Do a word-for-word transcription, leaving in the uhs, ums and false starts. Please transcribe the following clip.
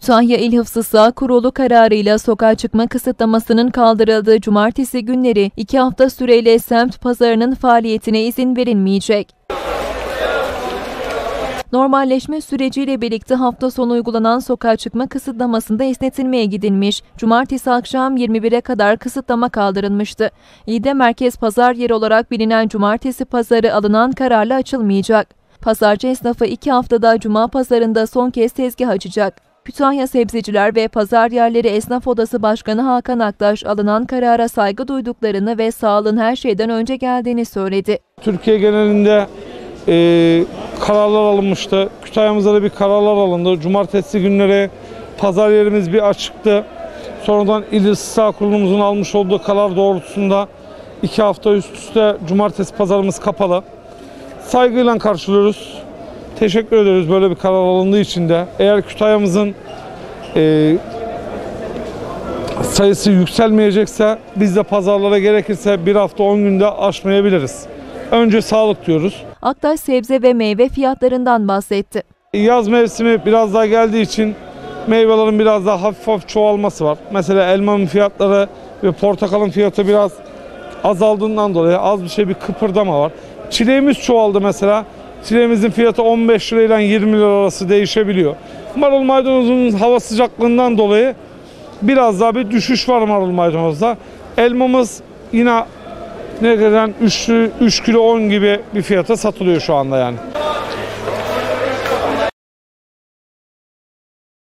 Kütahya İl Hıfzı Sağ Kurulu kararıyla sokağa çıkma kısıtlamasının kaldırıldığı cumartesi günleri iki hafta süreyle semt pazarının faaliyetine izin verilmeyecek. Normalleşme süreciyle birlikte hafta sonu uygulanan sokağa çıkma kısıtlamasında esnetilmeye gidilmiş. Cumartesi akşam yirmi bire kadar kısıtlama kaldırılmıştı. İlde merkez pazar yeri olarak bilinen cumartesi pazarı alınan kararla açılmayacak. Pazarcı esnafı iki haftada cuma pazarında son kez tezgah açacak. Kütahya Sebzeciler ve Pazar Yerleri Esnaf Odası Başkanı Hakan Aktaş alınan karara saygı duyduklarını ve sağlığın her şeyden önce geldiğini söyledi. Türkiye genelinde e, kararlar alınmıştı. Kütahya'mızda da bir kararlar alındı. Cumartesi günleri pazar yerimiz bir açıktı. Sonradan İl Hıfzı Sağ Kurulumuzun almış olduğu karar doğrultusunda iki hafta üst üste cumartesi pazarımız kapalı. Saygıyla karşılıyoruz. Teşekkür ederiz böyle bir karar alındığı için de. Eğer Kütahya'mızın e, sayısı yükselmeyecekse biz de pazarlara gerekirse bir hafta on günde aşmayabiliriz. Önce sağlık diyoruz. Aktaş sebze ve meyve fiyatlarından bahsetti. Yaz mevsimi biraz daha geldiği için meyvelerin biraz daha hafif hafif çoğalması var. Mesela elmanın fiyatları ve portakalın fiyatı biraz azaldığından dolayı az bir şey bir kıpırdama var. Çileğimiz çoğaldı mesela. Çileğimizin fiyatı on beş lira ile yirmi lira arası değişebiliyor. Marul maydanozunun hava sıcaklığından dolayı biraz daha bir düşüş var marul maydanozda. Elmamız yine ne kadar üç kilo on gibi bir fiyata satılıyor şu anda yani.